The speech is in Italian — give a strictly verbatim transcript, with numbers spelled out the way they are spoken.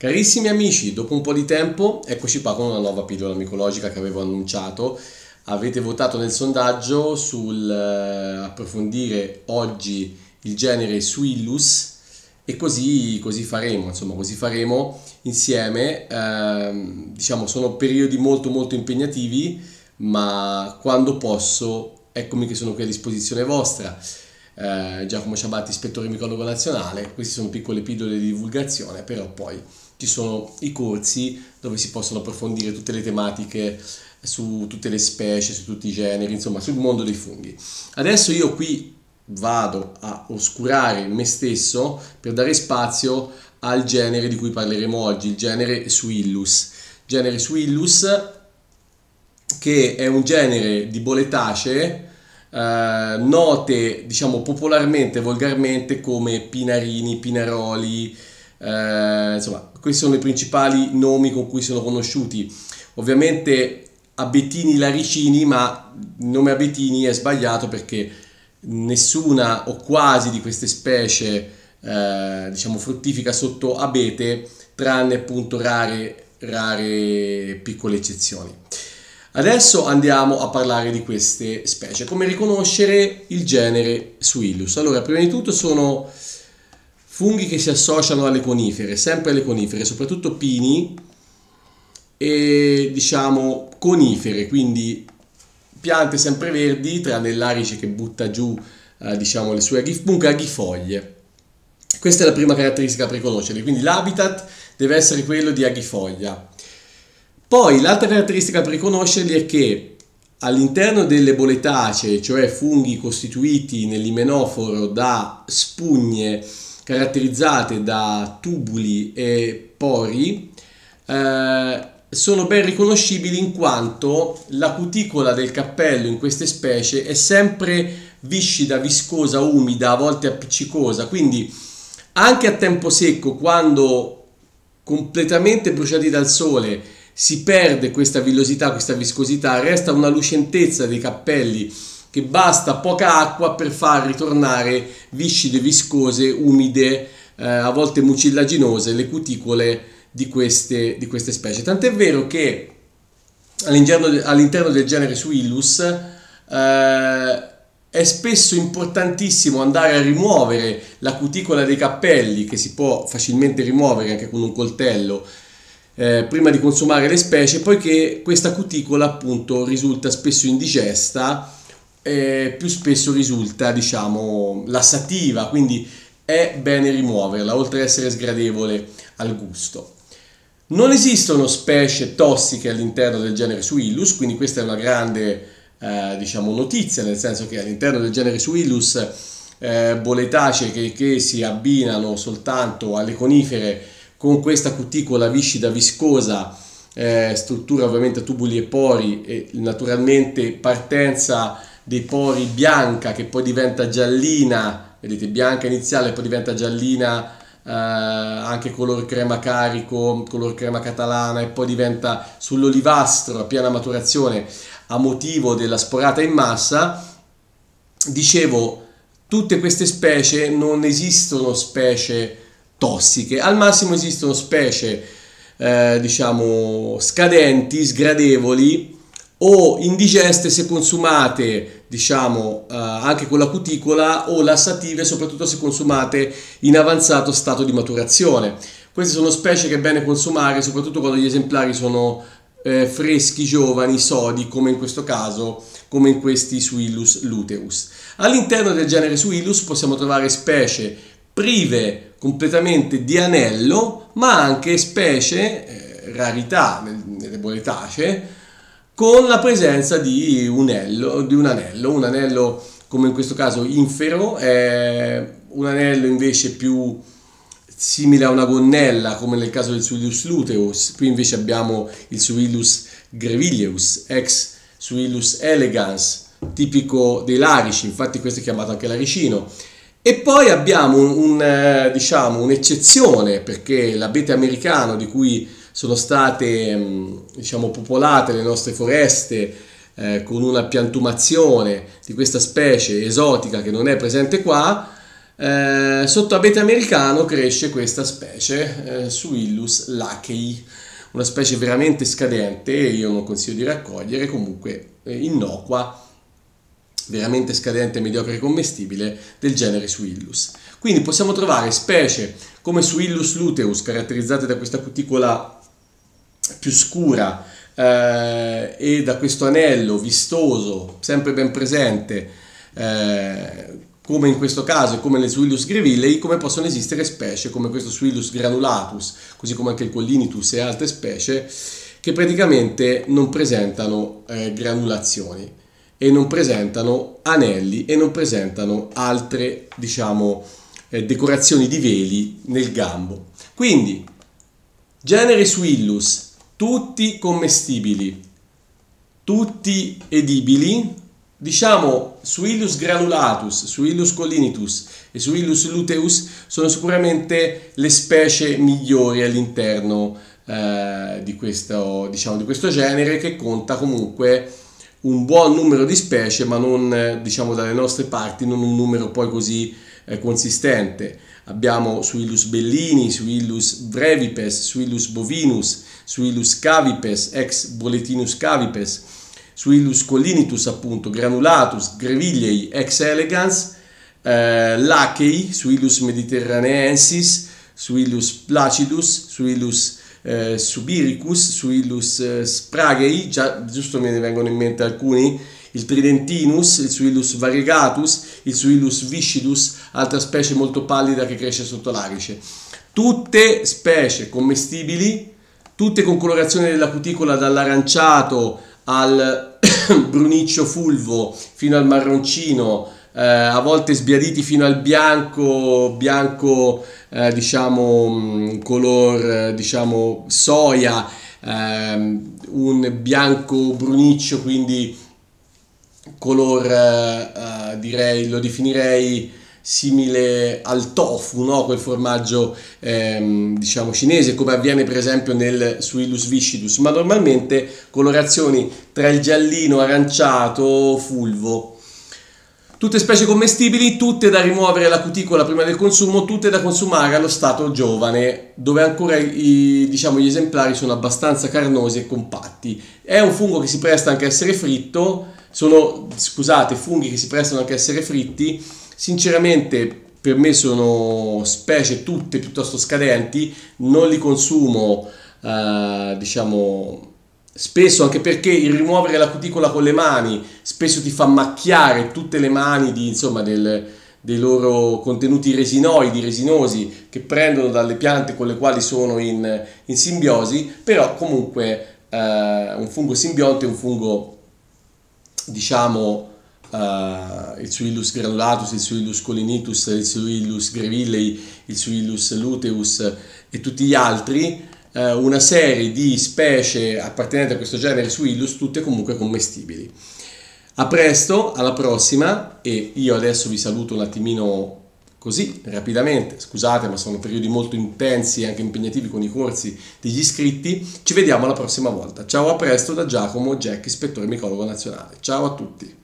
Carissimi amici, dopo un po' di tempo, eccoci qua con una nuova pillola micologica che avevo annunciato. Avete votato nel sondaggio sul eh, approfondire oggi il genere Suillus e così, così faremo, insomma, così faremo insieme. Ehm, diciamo, sono periodi molto molto impegnativi, ma quando posso, eccomi che sono qui a disposizione vostra. Eh, Giacomo Ciabatti, ispettore micologo nazionale. Queste sono piccole pillole di divulgazione, però poi ci sono i corsi dove si possono approfondire tutte le tematiche su tutte le specie, su tutti i generi, insomma sul mondo dei funghi. Adesso io qui vado a oscurare me stesso per dare spazio al genere di cui parleremo oggi, il genere Suillus. Genere Suillus che è un genere di boletacee eh, note, diciamo, popolarmente, volgarmente come pinarini, pinaroli. Eh, insomma, questi sono i principali nomi con cui sono conosciuti. Ovviamente abetini laricini, ma il nome abetini è sbagliato perché nessuna o quasi di queste specie eh, diciamo fruttifica sotto abete, tranne appunto rare, rare piccole eccezioni. Adesso andiamo a parlare di queste specie. Come riconoscere il genere Suillus? Allora, prima di tutto sono funghi che si associano alle conifere, sempre alle conifere, soprattutto pini e diciamo conifere, quindi piante sempreverdi, tranne l'arice che butta giù eh, diciamo le sue aghif- comunque aghifoglie. Questa è la prima caratteristica per riconoscerli, quindi l'habitat deve essere quello di aghifoglia. Poi l'altra caratteristica per riconoscerli è che all'interno delle boletacee, cioè funghi costituiti nell'imenoforo da spugne caratterizzate da tubuli e pori, eh, sono ben riconoscibili in quanto la cuticola del cappello in queste specie è sempre viscida, viscosa, umida, a volte appiccicosa, quindi anche a tempo secco, quando completamente bruciati dal sole si perde questa villosità, questa viscosità, resta una lucentezza dei cappelli che basta poca acqua per far ritornare viscide, viscose, umide, eh, a volte mucillaginose le cuticole di queste, di queste specie. Tant'è vero che all'interno, all'interno del genere Suillus eh, è spesso importantissimo andare a rimuovere la cuticola dei cappelli, che si può facilmente rimuovere anche con un coltello, eh, prima di consumare le specie, poiché questa cuticola appunto risulta spesso indigesta. Eh, più spesso risulta, diciamo, lassativa, quindi è bene rimuoverla, oltre ad essere sgradevole al gusto. Non esistono specie tossiche all'interno del genere Suillus, quindi questa è una grande eh, diciamo, notizia, nel senso che all'interno del genere Suillus eh, boletacee che, che si abbinano soltanto alle conifere con questa cuticola viscida, viscosa, eh, struttura ovviamente a tubuli e pori e naturalmente partenza dei pori bianca che poi diventa giallina, vedete, bianca iniziale, poi diventa giallina, eh, anche color crema carico, color crema catalana, e poi diventa sull'olivastro a piena maturazione a motivo della sporata in massa. Dicevo, tutte queste specie non esistono specie tossiche, al massimo esistono specie eh, diciamo scadenti, sgradevoli o indigeste se consumate, diciamo, eh, anche con la cuticola, o lassative soprattutto se consumate in avanzato stato di maturazione. Queste sono specie che è bene consumare soprattutto quando gli esemplari sono eh, freschi, giovani, sodi, come in questo caso, come in questi Suillus luteus. All'interno del genere Suillus possiamo trovare specie prive completamente di anello, ma anche specie, eh, rarità nelle boletacee, con la presenza di un anello, di un anello, un anello come in questo caso infero, è un anello invece più simile a una gonnella come nel caso del Suillus luteus. Qui invece abbiamo il Suillus grevilleus, ex Suillus elegans, tipico dei larici, infatti questo è chiamato anche laricino. E poi abbiamo un, un, diciamo, un'eccezione, perché l'abete americano, di cui sono state diciamo popolate le nostre foreste eh, con una piantumazione di questa specie esotica che non è presente qua, Eh, sotto abete americano cresce questa specie, eh, Suillus lacei, una specie veramente scadente, io non consiglio di raccogliere, comunque eh, innocua, veramente scadente, mediocre e commestibile del genere Suillus. Quindi possiamo trovare specie come Suillus luteus, caratterizzate da questa cuticola più scura eh, e da questo anello vistoso, sempre ben presente, eh, come in questo caso e come nel Suillus grevillei, come possono esistere specie come questo Suillus granulatus, così come anche il Collinitus e altre specie, che praticamente non presentano eh, granulazioni e non presentano anelli e non presentano altre, diciamo, eh, decorazioni di veli nel gambo. Quindi, genere Suillus, tutti commestibili, tutti edibili. Diciamo Suillus granulatus, Suillus collinitus e Suillus luteus sono sicuramente le specie migliori all'interno eh, di, questo, diciamo, di questo genere, che conta comunque un buon numero di specie, ma non, diciamo, dalle nostre parti non un numero poi così eh, consistente. Abbiamo Suillus bellini, Suillus brevipes, Suillus bovinus, Suillus cavipes, ex boletinus cavipes, Suillus collinitus appunto, granulatus, grevillei, ex elegans, eh, lacei, Suillus mediterraneensis, Suillus placidus, Suillus eh, subiricus, Suillus eh, spraghei, già giusto me ne vengono in mente alcuni, il tridentinus, il Suillus variegatus, il Suillus viscidus, altra specie molto pallida che cresce sotto l'arice. Tutte specie commestibili, tutte con colorazione della cuticola dall'aranciato al bruniccio fulvo fino al marroncino, eh, a volte sbiaditi fino al bianco, bianco eh, diciamo color diciamo soia, eh, un bianco bruniccio, quindi color eh, direi, lo definirei simile al tofu, no? Quel formaggio ehm, diciamo cinese, come avviene per esempio nel Suillus viscidus, ma normalmente colorazioni tra il giallino, aranciato, fulvo. Tutte specie commestibili, tutte da rimuovere la cuticola prima del consumo, tutte da consumare allo stato giovane, dove ancora i, diciamo, gli esemplari sono abbastanza carnosi e compatti. È un fungo che si presta anche a essere fritto, sono, scusate, funghi che si prestano anche a essere fritti. Sinceramente per me sono specie tutte piuttosto scadenti, non li consumo eh, diciamo spesso, anche perché il rimuovere la cuticola con le mani spesso ti fa macchiare tutte le mani di, insomma, del, dei loro contenuti resinoidi, resinosi, che prendono dalle piante con le quali sono in, in simbiosi. Però comunque eh, un fungo simbionte è un fungo, diciamo, Uh, il Suillus granulatus, il Suillus collinitus, il Suillus grevillei, il Suillus luteus e tutti gli altri, uh, una serie di specie appartenenti a questo genere Suillus, tutte comunque commestibili. A presto, alla prossima, e io adesso vi saluto un attimino così rapidamente, scusate, ma sono periodi molto intensi e anche impegnativi con i corsi degli iscritti. Ci vediamo la prossima volta. Ciao, a presto da Giacomo Jack, ispettore micologo nazionale. Ciao a tutti.